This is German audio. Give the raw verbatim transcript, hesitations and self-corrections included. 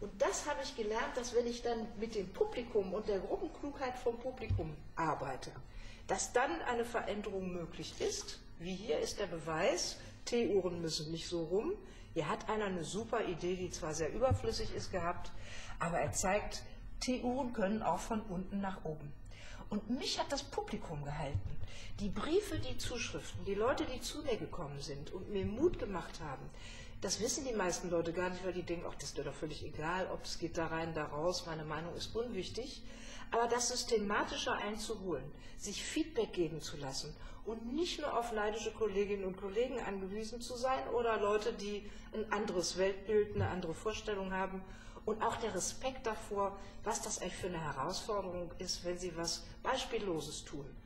Und das habe ich gelernt, dass wenn ich dann mit dem Publikum und der Gruppenklugheit vom Publikum arbeite, dass dann eine Veränderung möglich ist. Wie hier ist der Beweis, Teeuhren müssen nicht so rum. Hier hat einer eine super Idee, die zwar sehr überflüssig ist, gehabt, aber er zeigt, Teeuhren können auch von unten nach oben. Und mich hat das Publikum gehalten. Die Briefe, die Zuschriften, die Leute, die zu mir gekommen sind und mir Mut gemacht haben, das wissen die meisten Leute gar nicht, weil die denken, ach, das ist dir doch völlig egal, ob es geht da rein, da raus, meine Meinung ist unwichtig. Aber das systematischer einzuholen, sich Feedback geben zu lassen und nicht nur auf neidische Kolleginnen und Kollegen angewiesen zu sein oder Leute, die ein anderes Weltbild, eine andere Vorstellung haben, und auch der Respekt davor, was das eigentlich für eine Herausforderung ist, wenn sie was Beispielloses tun.